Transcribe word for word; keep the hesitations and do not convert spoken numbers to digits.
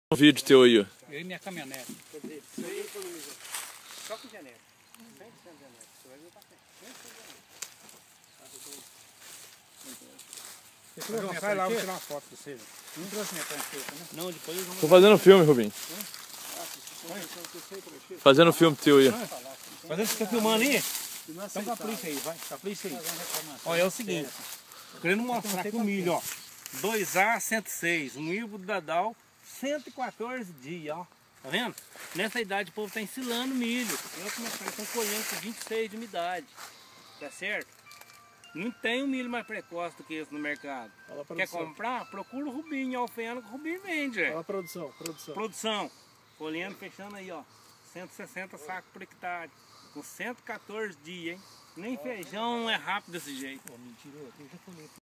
Um vídeo teu aí, ó. Eu e minha caminhonete. Quer dizer, isso aí economiza. Só com genérico. cem por cento genérico. Você vai ver o café. cem por cento genérico. Você sai lá, vou tirar uma foto pra você. Não trouxe minha prancheta, né? Não, depois eu vou... Tô fazendo filme, Rubinho. Fazendo filme teu aí. Fazendo, você tá filmando aí? Então capricha aí, vai. Capricha aí. Olha, é o seguinte. Tô querendo mostrar aqui o milho, ó. dois A cento e seis, um híbrido da Dow, cento e quatorze dias, ó. Tá vendo? Nessa idade o povo tá ensilando milho. Eu comecei, estão colhendo com vinte e seis de umidade. Tá certo? Não tem um milho mais precoce do que esse no mercado. Quer comprar? Procura o Rubinho, Alfeno, que o Rubinho vende. Olha a produção, produção. Produção. Colhendo, fechando aí, ó. cento e sessenta sacos por hectare. Com cento e quatorze dias, hein? Nem feijão é rápido desse jeito. Pô, mentira, eu já falei.